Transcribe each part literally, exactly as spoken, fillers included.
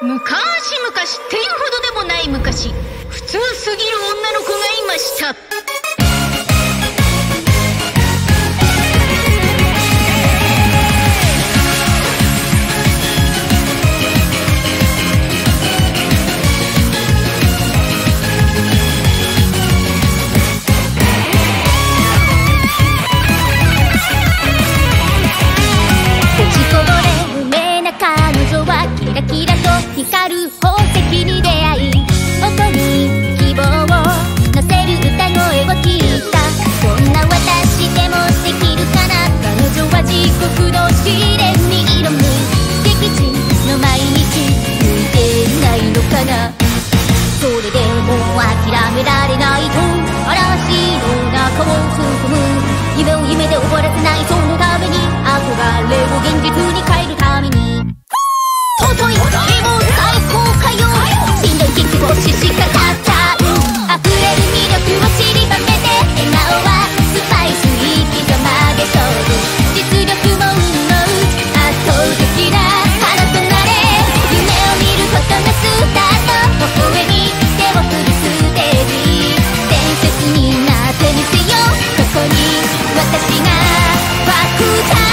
昔々っていうほどでもない昔、普通すぎる女の子がいました。 光る宝石に出会い、音に希望を乗せる歌声を聞いた。そんな私でもできるかな。彼女は地獄の試練に挑む。敵地の毎日向いていないのかな。それでも諦められないと嵐の中を進む。夢を夢で終わらせない、そのために憧れを現実に変えるために尊いししかかっちゃう。溢れる魅力を散りばめて、笑顔はスパイスに刻まで勝負。実力も運も圧倒的な花となれ。夢を見ることがスタート。微笑み手を振るステージ。伝説になってみせよう。ここに私が湧くた。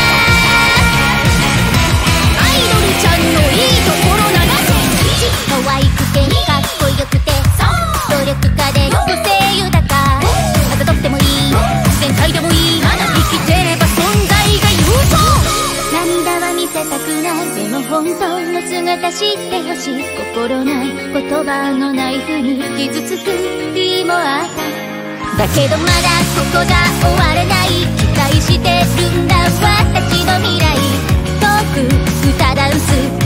アイドルちゃんのいいところななせんいち。可愛くてよくて努力家で個性豊か。あざとってもいい、自然体でもいい。まだ生きてれば存在が優勝。涙は見せたくない、でも本当の姿知ってほしい。心ない言葉のない風に傷つく日もあった。だけどまだここじゃ終われない。期待してるんだ私の未来。遠く歌ダンス